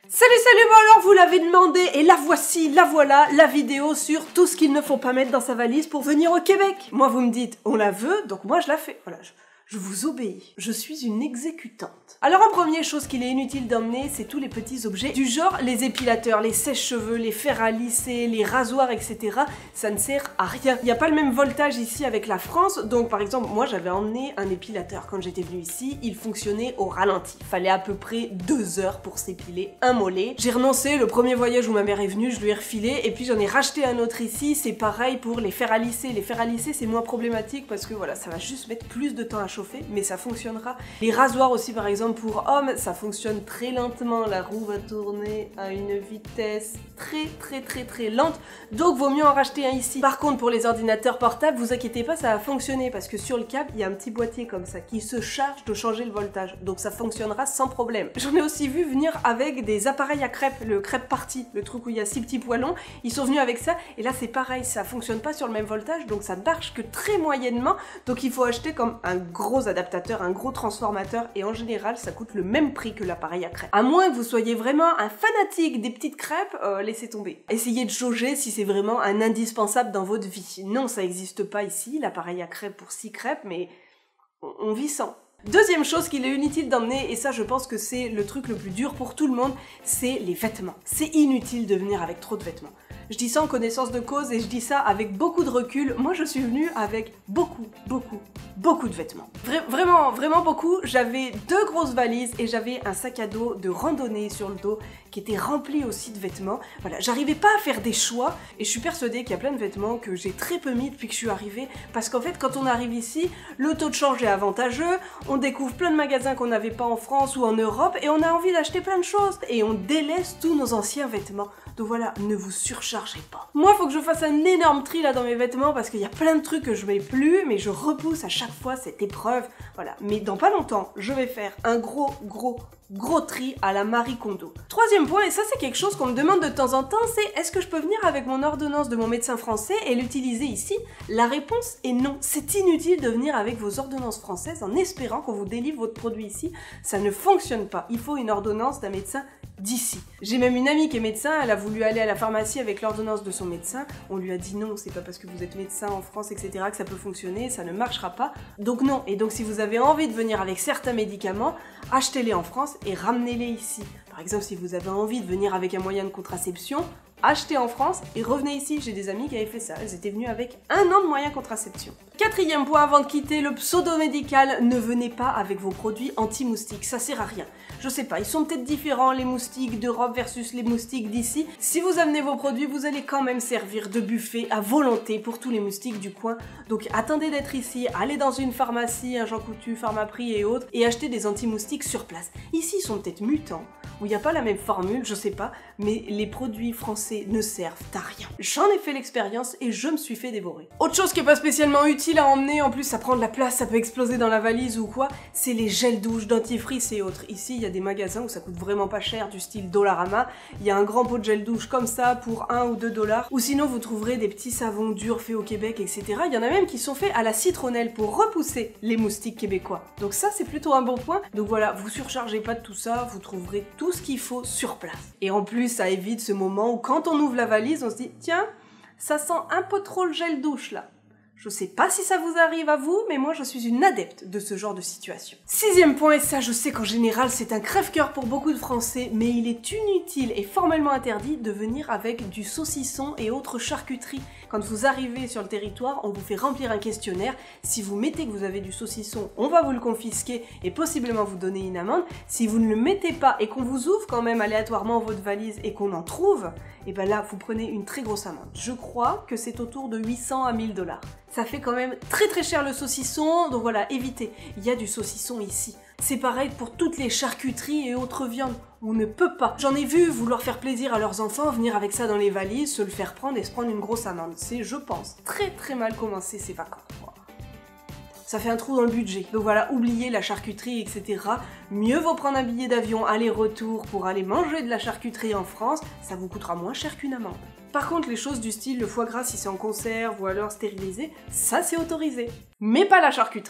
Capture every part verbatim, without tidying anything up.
Salut salut, bon alors vous l'avez demandé et la voici, la voilà, la vidéo sur tout ce qu'il ne faut pas mettre dans sa valise pour venir au Québec. Moi vous me dites, on la veut, donc moi je la fais. Voilà, je, je vous obéis. Je suis une exécutante. Alors en première chose qu'il est inutile d'emmener, c'est tous les petits objets du genre les épilateurs, les sèche-cheveux, les fers à lisser, les rasoirs, et cetera. Ça ne sert à rien. Il n'y a pas le même voltage ici avec la France, donc par exemple moi j'avais emmené un épilateur quand j'étais venue ici, il fonctionnait au ralenti. Il fallait à peu près deux heures pour s'épiler un mollet. J'ai renoncé, le premier voyage où ma mère est venue, je lui ai refilé, et puis j'en ai racheté un autre ici, c'est pareil pour les fers à lisser. Les fers à lisser c'est moins problématique parce que voilà, ça va juste mettre plus de temps à chauffer, mais ça fonctionnera. Les rasoirs aussi par exemple pour hommes, ça fonctionne très lentement, la roue va tourner à une vitesse très très très très lente, donc vaut mieux en racheter un ici. Par contre pour les ordinateurs portables, vous inquiétez pas, ça va fonctionner parce que sur le câble, il y a un petit boîtier comme ça qui se charge de changer le voltage, donc ça fonctionnera sans problème. J'en ai aussi vu venir avec des appareils à crêpes, le crêpe party, le truc où il y a six petits poêlons, ils sont venus avec ça, et là c'est pareil, ça fonctionne pas sur le même voltage, donc ça ne marche que très moyennement, donc il faut acheter comme un gros adaptateur, un gros transformateur, et en général ça coûte le même prix que l'appareil à crêpes. À moins que vous soyez vraiment un fanatique des petites crêpes, euh, laissez tomber. Essayez de jauger si c'est vraiment un indispensable dans votre vie. Non, ça n'existe pas ici, l'appareil à crêpes pour six crêpes, mais on, on vit sans. Deuxième chose qu'il est inutile d'emmener, et ça je pense que c'est le truc le plus dur pour tout le monde, c'est les vêtements. C'est inutile de venir avec trop de vêtements. Je dis ça en connaissance de cause et je dis ça avec beaucoup de recul. Moi je suis venue avec beaucoup, beaucoup, beaucoup de vêtements. Vra vraiment, vraiment beaucoup. J'avais deux grosses valises et j'avais un sac à dos de randonnée sur le dos qui était rempli aussi de vêtements. Voilà, j'arrivais pas à faire des choix et je suis persuadée qu'il y a plein de vêtements que j'ai très peu mis depuis que je suis arrivée, parce qu'en fait quand on arrive ici, le taux de change est avantageux, on découvre plein de magasins qu'on n'avait pas en France ou en Europe et on a envie d'acheter plein de choses et on délaisse tous nos anciens vêtements. Donc voilà, ne vous surchargez pas. Moi, il faut que je fasse un énorme tri là dans mes vêtements parce qu'il y a plein de trucs que je mets plus, mais je repousse à chaque fois cette épreuve. Voilà, mais dans pas longtemps, je vais faire un gros, gros, gros tri à la Marie Kondo. Troisième point, et ça c'est quelque chose qu'on me demande de temps en temps, c'est est-ce que je peux venir avec mon ordonnance de mon médecin français et l'utiliser ici? La réponse est non. C'est inutile de venir avec vos ordonnances françaises en espérant qu'on vous délivre votre produit ici. Ça ne fonctionne pas. Il faut une ordonnance d'un médecin d'ici. J'ai même une amie qui est médecin, elle a voulu aller à la pharmacie avec l'ordonnance de son médecin, on lui a dit non, c'est pas parce que vous êtes médecin en France, et cetera que ça peut fonctionner, ça ne marchera pas, donc non. Et donc si vous avez envie de venir avec certains médicaments, achetez-les en France et ramenez-les ici. Par exemple, si vous avez envie de venir avec un moyen de contraception, achetez en France et revenez ici. J'ai des amis qui avaient fait ça, elles étaient venues avec un an de moyen de contraception. Quatrième point avant de quitter le pseudo-médical, ne venez pas avec vos produits anti-moustiques, ça sert à rien. Je sais pas, ils sont peut-être différents les moustiques d'Europe versus les moustiques d'ici. Si vous amenez vos produits, vous allez quand même servir de buffet à volonté pour tous les moustiques du coin. Donc attendez d'être ici, allez dans une pharmacie, un Jean Coutu, Pharmaprix et autres, et achetez des anti-moustiques sur place. Ici, ils sont peut-être mutants, où il n'y a pas la même formule, je sais pas, mais les produits français ne servent à rien. J'en ai fait l'expérience et je me suis fait dévorer. Autre chose qui est pas spécialement utile à emmener, en plus ça prend de la place, ça peut exploser dans la valise ou quoi, c'est les gels douche, dentifrice et autres. Ici, il y a des magasins où ça coûte vraiment pas cher, du style Dollarama. Il y a un grand pot de gel douche comme ça pour un ou deux dollars. Ou sinon, vous trouverez des petits savons durs faits au Québec, et cetera. Il y en a même qui sont faits à la citronnelle pour repousser les moustiques québécois. Donc ça, c'est plutôt un bon point. Donc voilà, vous surchargez pas de tout ça, vous trouverez tout ce qu'il faut sur place. Et en plus, ça évite ce moment où quand on ouvre la valise, on se dit tiens, ça sent un peu trop le gel douche là. Je sais pas si ça vous arrive à vous, mais moi je suis une adepte de ce genre de situation. Sixième point, et ça je sais qu'en général c'est un crève-cœur pour beaucoup de Français, mais il est inutile et formellement interdit de venir avec du saucisson et autres charcuteries. Quand vous arrivez sur le territoire, on vous fait remplir un questionnaire. Si vous mettez que vous avez du saucisson, on va vous le confisquer et possiblement vous donner une amende. Si vous ne le mettez pas et qu'on vous ouvre quand même aléatoirement votre valise et qu'on en trouve, et ben là vous prenez une très grosse amende. Je crois que c'est autour de huit cents à mille dollars. Ça fait quand même très très cher le saucisson, donc voilà, évitez. Il y a du saucisson ici. C'est pareil pour toutes les charcuteries et autres viandes. On ne peut pas. J'en ai vu vouloir faire plaisir à leurs enfants, venir avec ça dans les valises, se le faire prendre et se prendre une grosse amende. C'est, je pense, très très mal commencé ces vacances. Ça fait un trou dans le budget. Donc voilà, oubliez la charcuterie, et cetera. Mieux vaut prendre un billet d'avion aller-retour pour aller manger de la charcuterie en France, ça vous coûtera moins cher qu'une amende. Par contre, les choses du style le foie gras si c'est en conserve ou alors stérilisé, ça c'est autorisé. Mais pas la charcuterie.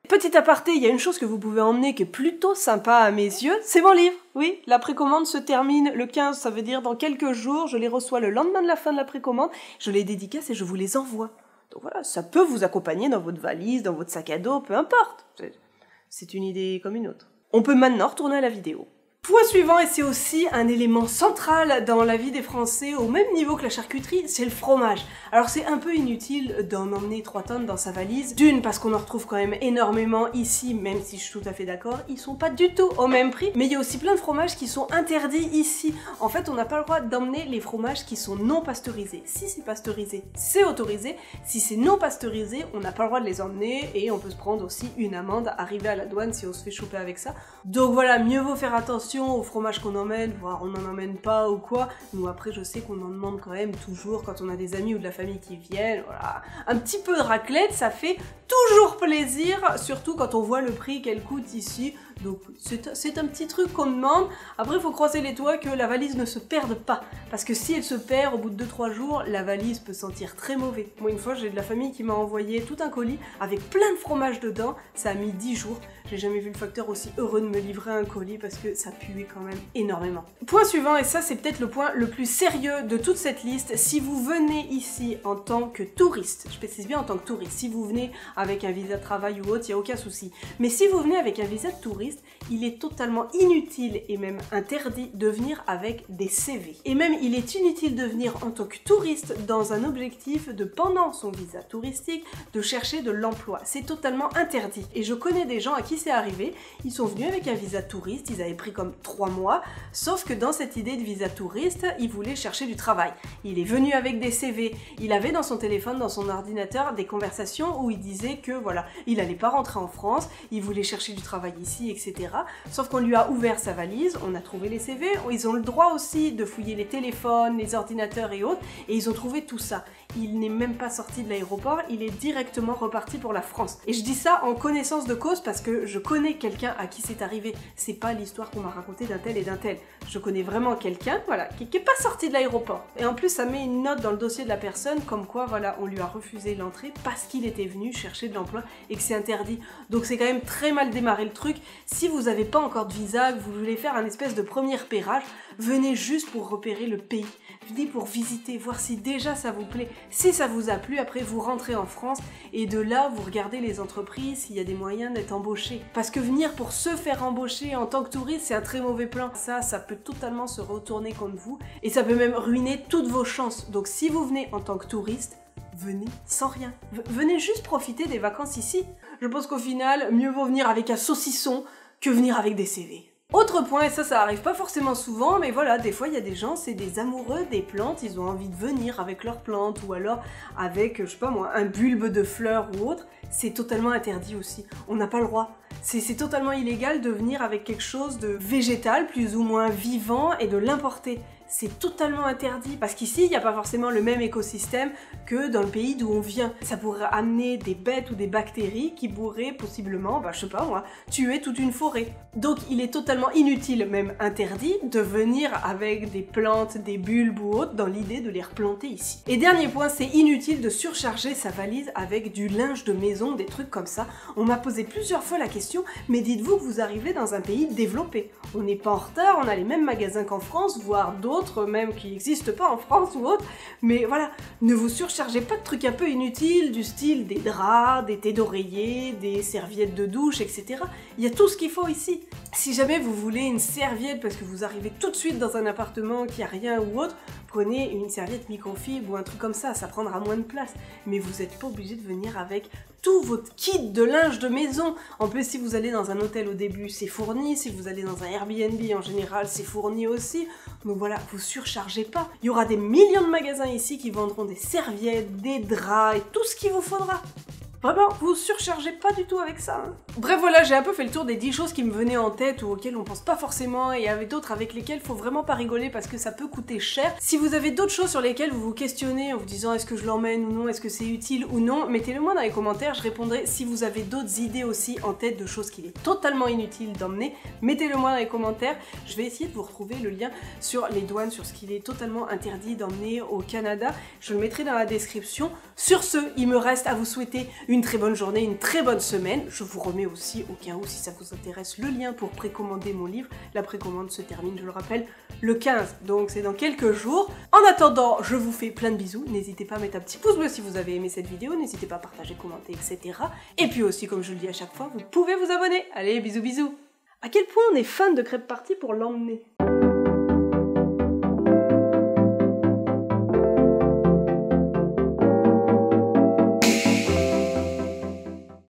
Petit aparté, il y a une chose que vous pouvez emmener qui est plutôt sympa à mes yeux, c'est mon livre. Oui, la précommande se termine le quinze, ça veut dire dans quelques jours, je les reçois le lendemain de la fin de la précommande, je les dédicace et je vous les envoie. Donc voilà, ça peut vous accompagner dans votre valise, dans votre sac à dos, peu importe. C'est une idée comme une autre. On peut maintenant retourner à la vidéo. Point suivant, et c'est aussi un élément central dans la vie des Français, au même niveau que la charcuterie, c'est le fromage. Alors c'est un peu inutile d'en emmener trois tonnes dans sa valise. D'une, parce qu'on en retrouve quand même énormément ici, même si je suis tout à fait d'accord, ils sont pas du tout au même prix. Mais il y a aussi plein de fromages qui sont interdits ici. En fait, on n'a pas le droit d'emmener les fromages qui sont non pasteurisés. Si c'est pasteurisé, c'est autorisé. Si c'est non pasteurisé, on n'a pas le droit de les emmener et on peut se prendre aussi une amende arrivée à la douane si on se fait choper avec ça. Donc voilà, mieux vaut faire attention au fromage qu'on emmène, voire on n'en emmène pas ou quoi. Nous après je sais qu'on en demande quand même toujours quand on a des amis ou de la famille qui viennent, voilà. Un petit peu de raclette, ça fait toujours plaisir, surtout quand on voit le prix qu'elle coûte ici. Donc c'est un petit truc qu'on demande. Après il faut croiser les doigts que la valise ne se perde pas. Parce que si elle se perd au bout de deux trois jours, la valise peut sentir très mauvais. Moi une fois j'ai de la famille qui m'a envoyé tout un colis avec plein de fromage dedans. Ça a mis dix jours. J'ai jamais vu le facteur aussi heureux de me livrer un colis parce que ça puait quand même énormément. Point suivant, et ça c'est peut-être le point le plus sérieux de toute cette liste. Si vous venez ici en tant que touriste, je précise bien en tant que touriste, si vous venez avec un visa de travail ou autre, il n'y a aucun souci. Mais si vous venez avec un visa de touriste, il est totalement inutile et même interdit de venir avec des C V. Et même il est inutile de venir en tant que touriste dans un objectif de, pendant son visa touristique, de chercher de l'emploi. C'est totalement interdit. Et je connais des gens à qui c'est arrivé, ils sont venus avec un visa touriste, ils avaient pris comme trois mois, sauf que dans cette idée de visa touriste, ils voulaient chercher du travail. Il est venu avec des C V, il avait dans son téléphone, dans son ordinateur, des conversations où il disait que voilà, il allait pas rentrer en France, il voulait chercher du travail ici, et cetera. Sauf qu'on lui a ouvert sa valise, on a trouvé les C V, ils ont le droit aussi de fouiller les téléphones, les ordinateurs et autres, et ils ont trouvé tout ça. Il n'est même pas sorti de l'aéroport, il est directement reparti pour la France. Et je dis ça en connaissance de cause parce que je connais quelqu'un à qui c'est arrivé. C'est pas l'histoire qu'on m'a racontée d'un tel et d'un tel. Je connais vraiment quelqu'un, voilà, qui n'est pas sorti de l'aéroport. Et en plus, ça met une note dans le dossier de la personne comme quoi, voilà, on lui a refusé l'entrée parce qu'il était venu chercher de l'emploi et que c'est interdit. Donc c'est quand même très mal démarré le truc. Si vous n'avez pas encore de visa, que vous voulez faire un espèce de premier repérage, venez juste pour repérer le pays. Venez pour visiter, voir si déjà ça vous plaît. Si ça vous a plu, après vous rentrez en France et de là vous regardez les entreprises s'il y a des moyens d'être embauché. Parce que venir pour se faire embaucher en tant que touriste, c'est un très mauvais plan. Ça, ça peut totalement se retourner contre vous et ça peut même ruiner toutes vos chances. Donc si vous venez en tant que touriste, venez sans rien. V- venez juste profiter des vacances ici. Je pense qu'au final, mieux vaut venir avec un saucisson que venir avec des C V. Autre point, et ça, ça arrive pas forcément souvent, mais voilà, des fois, il y a des gens, c'est des amoureux des plantes, ils ont envie de venir avec leurs plantes, ou alors avec, je sais pas moi, un bulbe de fleurs ou autre, c'est totalement interdit aussi. On n'a pas le droit. C'est totalement illégal de venir avec quelque chose de végétal, plus ou moins vivant, et de l'importer. C'est totalement interdit, parce qu'ici, il n'y a pas forcément le même écosystème que dans le pays d'où on vient. Ça pourrait amener des bêtes ou des bactéries qui pourraient possiblement, bah je sais pas moi, tuer toute une forêt. Donc il est totalement inutile, même interdit, de venir avec des plantes, des bulbes ou autres dans l'idée de les replanter ici. Et dernier point, c'est inutile de surcharger sa valise avec du linge de maison, des trucs comme ça. On m'a posé plusieurs fois la question, mais dites-vous que vous arrivez dans un pays développé. On n'est pas en retard, on a les mêmes magasins qu'en France, voire d'autres même qui n'existent pas en France ou autre, mais voilà, ne vous surchargez pas de trucs un peu inutiles du style des draps, des thés d'oreiller, des serviettes de douche, et cetera. Il y a tout ce qu'il faut ici. Si jamais vous voulez une serviette parce que vous arrivez tout de suite dans un appartement qui a rien ou autre, prenez une serviette microfibre ou un truc comme ça, ça prendra moins de place. Mais vous n'êtes pas obligé de venir avec tout votre kit de linge de maison. En plus, si vous allez dans un hôtel au début, c'est fourni. Si vous allez dans un Airbnb en général, c'est fourni aussi. Donc voilà, vous surchargez pas. Il y aura des millions de magasins ici qui vendront des serviettes, des draps et tout ce qu'il vous faudra. Vraiment, vous surchargez pas du tout avec ça. Hein. Bref, voilà, j'ai un peu fait le tour des dix choses qui me venaient en tête ou auxquelles on pense pas forcément et avec d'autres avec lesquelles faut vraiment pas rigoler parce que ça peut coûter cher. Si vous avez d'autres choses sur lesquelles vous vous questionnez en vous disant est-ce que je l'emmène ou non, est-ce que c'est utile ou non, mettez-le moi dans les commentaires, je répondrai. Si vous avez d'autres idées aussi en tête de choses qu'il est totalement inutile d'emmener, mettez-le moi dans les commentaires. Je vais essayer de vous retrouver le lien sur les douanes, sur ce qu'il est totalement interdit d'emmener au Canada. Je le mettrai dans la description. Sur ce, il me reste à vous souhaiter une une très bonne journée, une très bonne semaine. Je vous remets aussi, au cas où si ça vous intéresse, le lien pour précommander mon livre. La précommande se termine, je le rappelle, le quinze, donc c'est dans quelques jours. En attendant, je vous fais plein de bisous. N'hésitez pas à mettre un petit pouce bleu si vous avez aimé cette vidéo. N'hésitez pas à partager, commenter, et cetera. Et puis aussi, comme je le dis à chaque fois, vous pouvez vous abonner. Allez, bisous bisous. À quel point on est fan de Crêpe Party pour l'emmener?